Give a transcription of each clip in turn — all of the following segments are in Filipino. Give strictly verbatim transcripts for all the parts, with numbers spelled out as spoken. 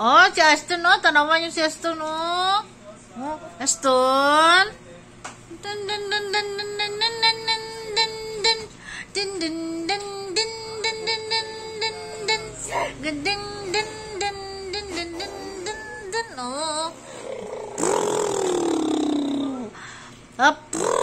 Oh, si Aston, oh. Tanawan yung si Aston, oh. Oh, Aston. Dun, dun, dun, dun, dun, dun, dun, dun, dun, dun, dun. Dun, dun, dun, dun, dun, dun, dun, dun, dun. Dun, dun, dun, dun, dun, dun, dun, dun, dun, oh. Up.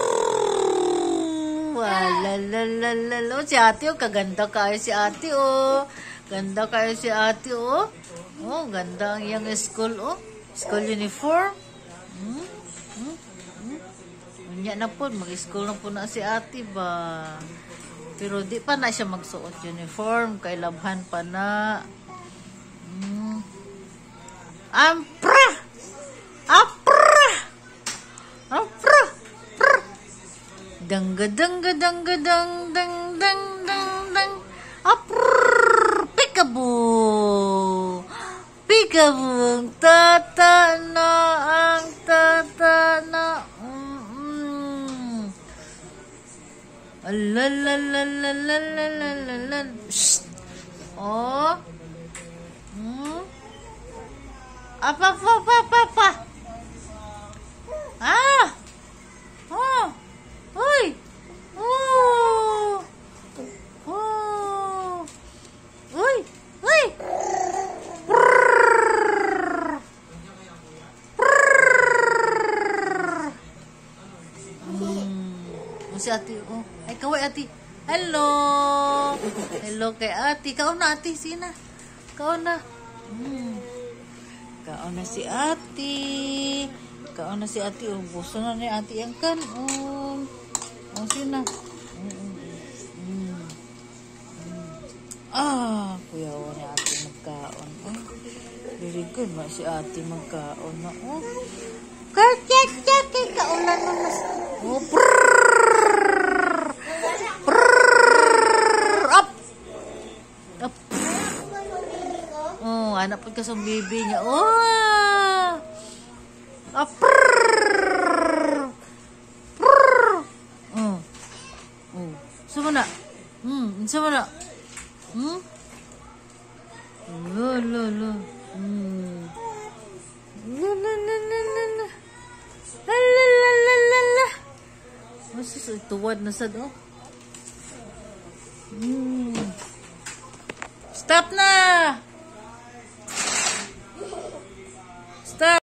Walalalala. Si ate, oh. Kaganda kayo si ate, oh. Ganda kayo si ate, oh. Oh, ganda ang iyang school, oh. School uniform. Hmm? Hmm? Hmm? Unya na po, mag-school na po na si ate ba. Pero di pa na siya magsuot uniform. Kay labhan pa na. Hmm. Ampra! Apra! Apra! Pra! Dangga dangga dangga dang dang dang dang dang. Apra! Peekaboo! Peekaboo! Ang tata na, ang tata na. Mm-mm. Alalalalalalalalalalalala. Shhh! Oh! Hmm? Apa, apa, apa, apa, apa? Ah! Oh! Uy! Oh! Oh! Uy! Uy! Prrrr! Prrrr! Hmm. Si ate, oh. Ay, kaway ate. Hello! Hello kay ate. Kao na ate, sina. Kao na. Hmm. Kao na si ate. Kao na si ate. Oh, gusto na ni ate ang kanon. Oh, sina. Mm -mm. Mm. Mm. Ah, kuya o ni ate magkaon. Oh, very good ma si ate magkaon na. Oh, kerjek jek kaulan na mas. Oh, prrrr. Prrrr. Up. Up. Oh, anak po ka sa baby niya. Oh. Ah, prrrr. Prrrr. Oh. Oh. Sama na? Hmm, sama na? Hmm? Lo, lo, lo. Hmm. La, la, la, la, la, la. La, la, la, la, la, la. Masus, tuwad na sad, oh. Hmm. Stop na! Stop!